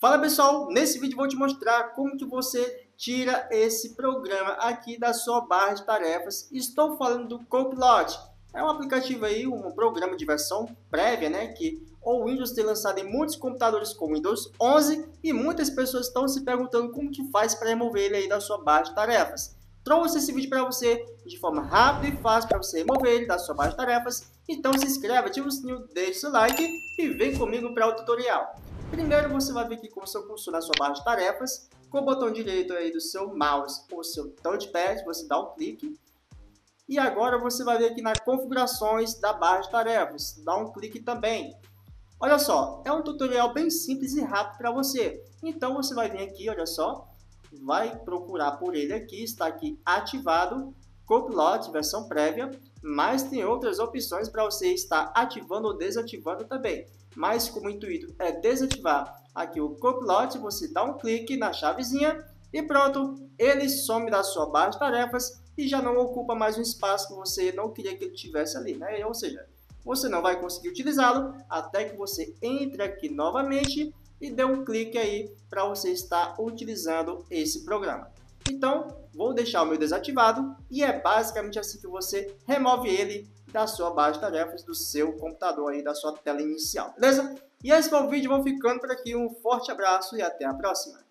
Fala pessoal, nesse vídeo vou te mostrar como que você tira esse programa aqui da sua barra de tarefas. Estou falando do Copilot. É um aplicativo aí, um programa de versão prévia, né, que o Windows tem lançado em muitos computadores com Windows 11 e muitas pessoas estão se perguntando como que faz para remover ele aí da sua barra de tarefas. Trouxe esse vídeo para você de forma rápida e fácil para você remover ele da sua barra de tarefas. Então se inscreve, ativa o sininho, deixe seu like e vem comigo para o tutorial. Primeiro você vai ver aqui como funciona a sua barra de tarefas. Com o botão direito aí do seu mouse ou seu touchpad, você dá um clique. E agora você vai ver aqui nas configurações da barra de tarefas, dá um clique também. Olha só, é um tutorial bem simples e rápido para você. Então você vai vir aqui, olha só, vai procurar por ele aqui, está aqui ativado, Copilot versão prévia, mas tem outras opções para você estar ativando ou desativando também. Mas como intuito é desativar aqui o Copilot, você dá um clique na chavezinha e pronto, ele some da sua barra de tarefas e já não ocupa mais um espaço que você não queria que ele tivesse ali, né? Ou seja, você não vai conseguir utilizá-lo até que você entre aqui novamente e dê um clique aí para você estar utilizando esse programa. Então, vou deixar o meu desativado e é basicamente assim que você remove ele da sua barra de tarefas, do seu computador aí, da sua tela inicial, beleza? E esse foi o vídeo, vou ficando por aqui, um forte abraço e até a próxima!